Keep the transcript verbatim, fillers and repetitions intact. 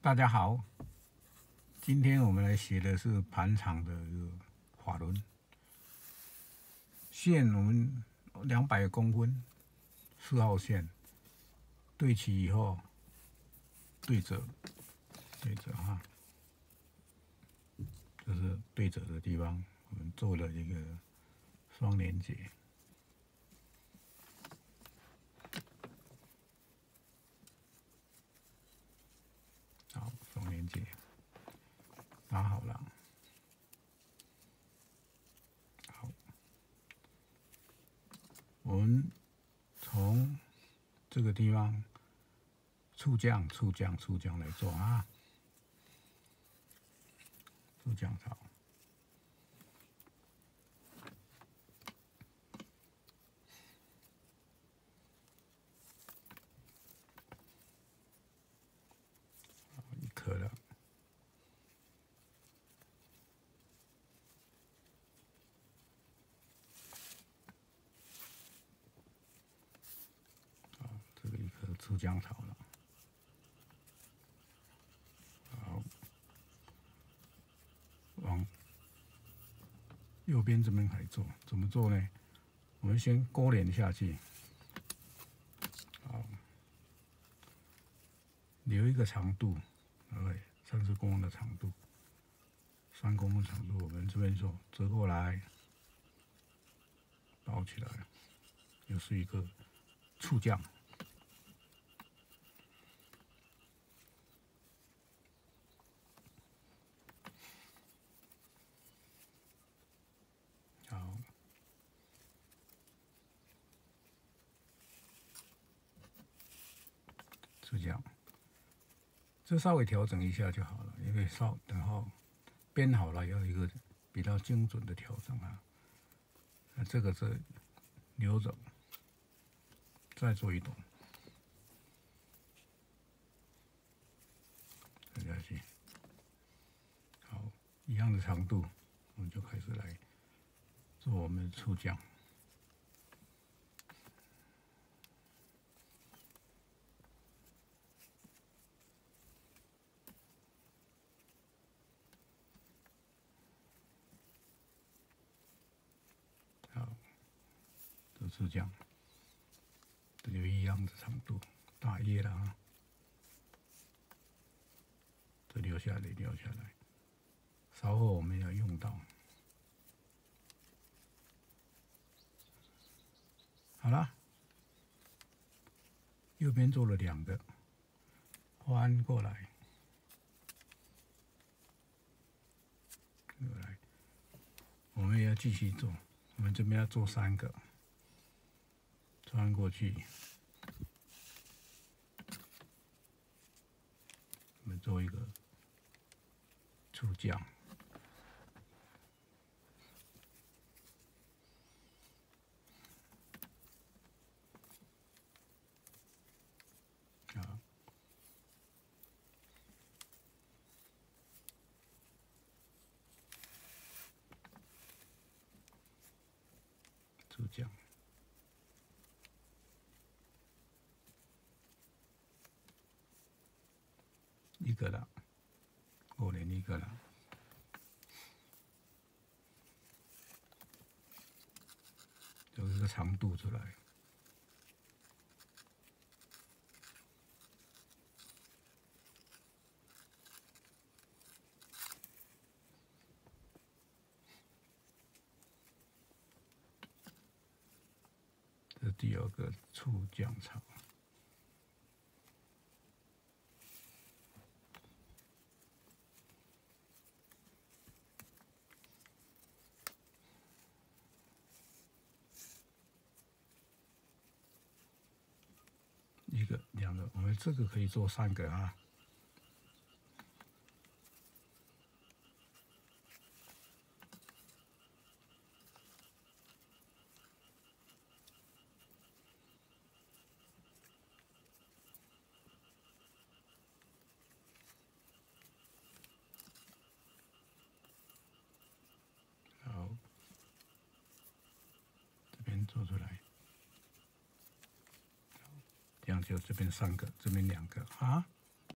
大家好，今天我们来学的是盘场的这个法轮线，我们两百公分，四号线对齐以后，对折，对折哈，这是对折的地方，我们做了一个双连结。好，双连结打好了。好，我们从这个地方触降、触降、触降来做啊，触降槽。一颗了。这个一颗出浆草了，好，往右边这边来做，怎么做呢？我们先勾连下去，好，留一个长度，对，三十公分的长度，三公分长度，我们这边做折过来，包起来，又是一个触降。好，是这样，这稍微调整一下就好了，因为稍等后编好了要有一个比较精准的调整啊。那这个是留着，再做一种，等下去，好，一样的长度，我们就开始来做我们的触降。好，这是这样，这就一样的长度，大约了啊。这留下来，留下来，稍后我们要用到。好了，右边做了两个，翻过来，过来，我们也要继续做，我们这边要做三个，穿过去，我们做一个触降。啊，触降，一个了，我连一个了，有一个长度出来。这第二个触降槽，一个、两个，我们这个可以做三个啊。好，这边做出来，这样就这边三个，这边两个啊。